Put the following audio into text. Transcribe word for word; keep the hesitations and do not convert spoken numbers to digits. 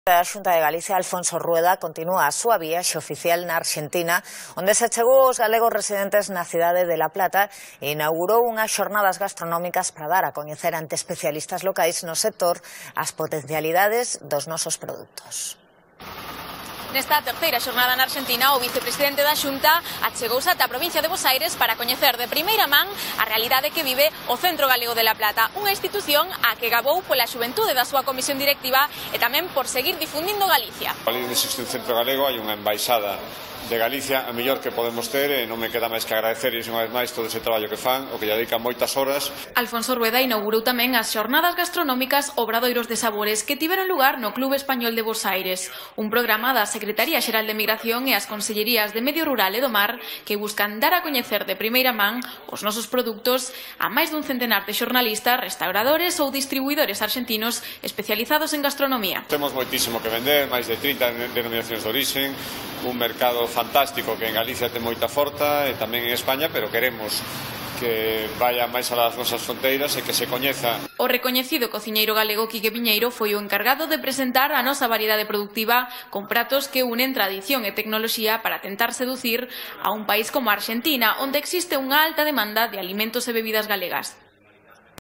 A Xunta de Galicia, Alfonso Rueda, continúa a súa viaxe oficial na Argentina, onde se chegou aos galegos residentes na cidade de La Plata e inaugurou unhas xornadas gastronómicas para dar a coñecer ante especialistas locais no sector as potencialidades dos nosos produtos. Nesta terceira xornada na Argentina, o vicepresidente da Xunta achegouse ata a provincia de Bos Aires para coñecer de primeira man a realidade que vive o Centro Galego de La Plata, unha institución a que gabou pola xuventude da súa comisión directiva e tamén por seguir difundindo Galicia. Ali neste Centro Galego hai unha embaixada de Galicia, a mellor que podemos ter, e non me queda máis que agradecerlles unha vez máis todo ese traballo que fan, o que lle dedican moitas horas. Alfonso Rueda inaugurou tamén as xornadas gastronómicas Obradoiros de Sabores que tiveron lugar no Club Español de Bos Aires, un programa da Secretaría Xeral de Migración e as Consellerías de Medio Rural e do Mar que buscan dar a coñecer de primeira man os nosos produtos a máis dun centenar de xornalistas, restauradores ou distribuidores argentinos especializados en gastronomía. Temos moitísimo que vender, máis de trinta denominacións de orixen, un mercado fantástico que en Galicia ten moita forza e tamén en España, pero queremos que vaya máis alá das nosas fronteiras e que se coñeza. O recoñecido cociñeiro galego Quique Piñeiro foi o encargado de presentar a nosa variedade productiva con pratos que unen tradición e tecnoloxía para tentar seducir a un país como a Argentina, onde existe unha alta demanda de alimentos e bebidas galegas.